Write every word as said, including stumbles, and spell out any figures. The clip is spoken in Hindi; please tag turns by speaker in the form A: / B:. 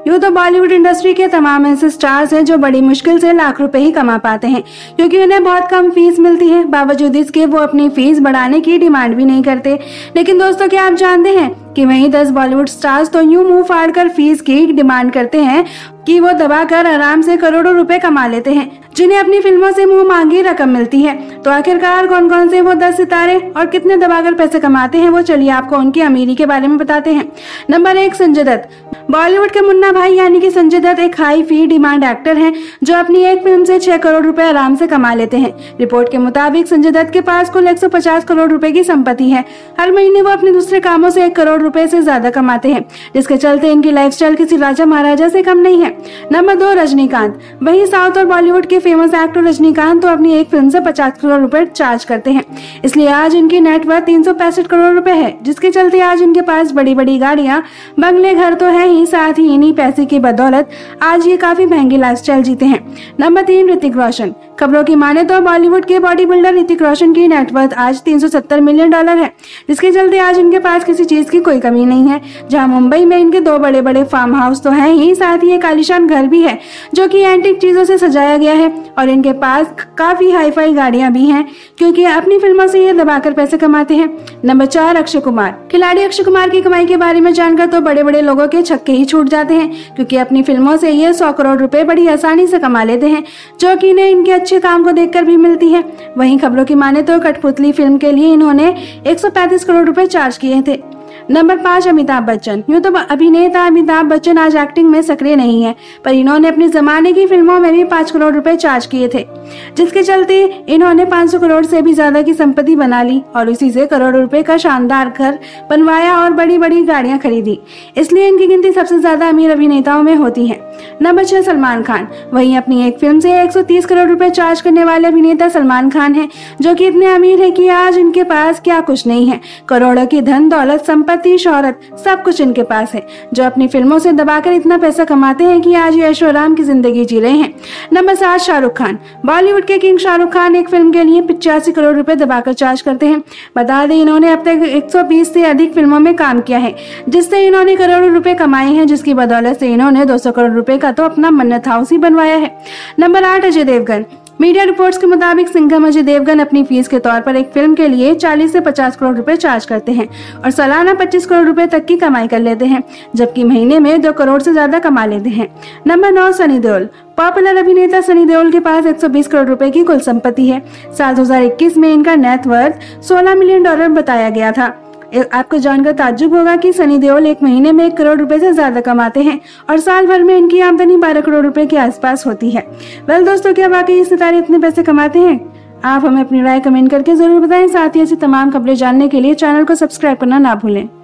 A: यूँ तो बॉलीवुड इंडस्ट्री के तमाम ऐसे स्टार्स हैं जो बड़ी मुश्किल से लाख रुपए ही कमा पाते हैं, क्योंकि उन्हें बहुत कम फीस मिलती है। बावजूद इसके वो अपनी फीस बढ़ाने की डिमांड भी नहीं करते। लेकिन दोस्तों, क्या आप जानते हैं कि वहीं दस बॉलीवुड स्टार्स तो यूं मुंह फाड़कर फीस की डिमांड करते हैं कि वो दबाकर आराम से करोड़ों रुपए कमा लेते हैं, जिन्हें अपनी फिल्मों से मुंह मांगी रकम मिलती है। तो आखिरकार कौन कौन से वो दस सितारे और कितने दबाकर पैसे कमाते हैं, वो चलिए आपको उनकी अमीरी के बारे में बताते हैं। नंबर एक, संजय दत्त। बॉलीवुड के मुन्ना भाई यानी कि संजय दत्त एक हाई फी डिमांड एक्टर हैं, जो अपनी एक फिल्म से छह करोड़ रुपए आराम से कमा लेते हैं। रिपोर्ट के मुताबिक संजय दत्त के पास कुल एक सौ पचास करोड़ रुपए की संपत्ति है। हर महीने वो अपने दूसरे कामों से एक करोड़ रुपए से ज्यादा कमाते हैं, जिसके चलते इनकी लाइफस्टाइल किसी राजा महाराजा से कम नहीं है। नंबर दो, रजनीकांत। वही साउथ और बॉलीवुड के फेमस एक्टर रजनीकांत तो अपनी एक फिल्म से पचास करोड़ रुपए चार्ज करते हैं, इसलिए आज इनकी नेटवर्थ तीन सौ पैंसठ करोड़ रुपए है, जिसके चलते आज इनके पास बड़ी बड़ी गाड़ियां, बंगले, घर तो है ही, साथ ही इन्हीं पैसे की बदौलत आज ये काफी महंगी लाइफस्टाइल जीते हैं। नंबर तीन, ऋतिक रोशन। खबरों की माने तो बॉलीवुड के बॉडी बिल्डर ऋतिक रोशन की नेटवर्थ आज तीन सौ सत्तर मिलियन डॉलर है, जिसके चलते आज इनके पास किसी चीज की कोई कमी नहीं है। जहां मुंबई में इनके दो बड़े बड़े फार्म हाउस तो हैं ही, साथ ही एक आलीशान घर भी है जो कि एंटीक चीजों से सजाया गया है, और इनके पास काफी हाई फाई गाड़ियां भी हैं, क्योंकि अपनी फिल्मों से ये दबाकर पैसे कमाते हैं। नंबर चार, अक्षय कुमार। खिलाड़ी अक्षय कुमार की कमाई के बारे में जानकर तो बड़े बड़े लोगों के छक्के ही छूट जाते हैं, क्योंकि अपनी फिल्मों से ये सौ करोड़ रुपए बड़ी आसानी से कमा लेते हैं, जो कि इन्हें इनके अच्छे काम को देखकर भी मिलती है। वहीं खबरों की माने तो कठपुतली फिल्म के लिए इन्होंने एक सौ पैंतीस करोड़ रुपए चार्ज किए थे। नंबर पाँच, अमिताभ बच्चन। यूँ तो अभिनेता अमिताभ बच्चन आज एक्टिंग में सक्रिय नहीं है, पर इन्होंने अपनी जमाने की फिल्मों में भी पाँच करोड़ रुपए चार्ज किए थे, जिसके चलते इन्होंने पाँच सौ करोड़ से भी ज्यादा की संपत्ति बना ली और उसी से करोड़ों रुपए का शानदार घर बनवाया और बड़ी बड़ी गाड़ियां खरीदी। इसलिए इनकी गिनती सबसे ज्यादा अमीर अभिनेताओं में होती है। नंबर छह, सलमान खान। वहीं अपनी एक फिल्म से एक सौ तीस करोड़ रुपए चार्ज करने वाले अभिनेता सलमान खान हैं, जो कि इतने अमीर है कि आज इनके पास क्या कुछ नहीं है। करोड़ों की धन दौलत, संपत्ति, शोहरत, सब कुछ इनके पास है, जो अपनी फिल्मों से दबाकर इतना पैसा कमाते हैं कि आज ये ऐशो आराम की जिंदगी जी रहे हैं। नंबर सात, शाहरुख खान। बॉलीवुड के किंग शाहरुख खान एक फिल्म के लिए पिचासी करोड़ रुपए दबाकर चार्ज करते हैं। बता दें, इन्होंने अब तक एक सौ बीस से अधिक फिल्मों में काम किया है, जिससे इन्होंने करोड़ों रुपए कमाए हैं, जिसकी बदौलत से इन्होंने दो सौ करोड़ रुपए का तो अपना मन्नत हाउस ही बनवाया है। नंबर आठ, अजय देवगन। मीडिया रिपोर्ट्स के मुताबिक सिंघम अजय देवगन अपनी फीस के तौर पर एक फिल्म के लिए चालीस से पचास करोड़ रुपए चार्ज करते हैं और सालाना पच्चीस करोड़ रुपए तक की कमाई कर लेते हैं, जबकि महीने में दो करोड़ से ज्यादा कमा लेते हैं। नंबर नौ, सनी देओल। पॉपुलर अभिनेता सनी देओल के पास एक सौ बीस करोड़ रुपए की कुल संपत्ति है। साल दो हज़ार इक्कीस में इनका नेटवर्थ सोलह मिलियन डॉलर बताया गया था। आपको जानकर ताज्जुब होगा कि सनी देओल एक महीने में एक करोड़ रुपए से ज्यादा कमाते हैं और साल भर में इनकी आमदनी बारह करोड़ रुपए के आसपास होती है। वेल दोस्तों, क्या वाकई ये सितारे इतने पैसे कमाते हैं? आप हमें अपनी राय कमेंट करके जरूर बताएं। साथ ही ऐसी तमाम खबरें जानने के लिए चैनल को सब्सक्राइब करना ना भूलें।